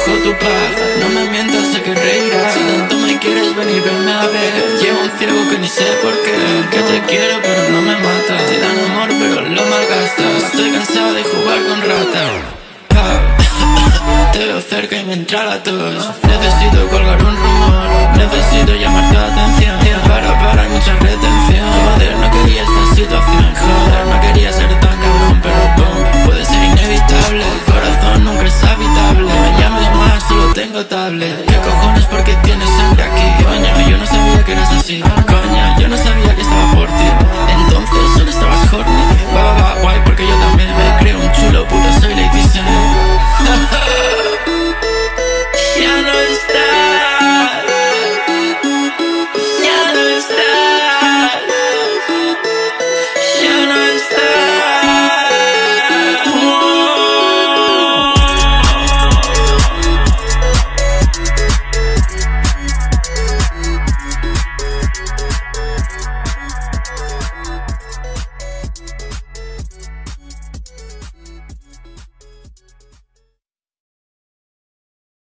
bajo tu paz. No me mientas, sé que reirás. Si tanto me quieres, ven y venme a ver. Llevo un ciego que ni sé por qué. Que te quiero pero no me matas. Te dan amor pero lo malgastas. Estoy cansado de jugar con ratas. Te veo cerca y me entra la tos. Necesito colgar un rumor. Necesito llamar tu atención. Para, hay mucha retención. Joder, no quería esta situación. Joder, no quería ser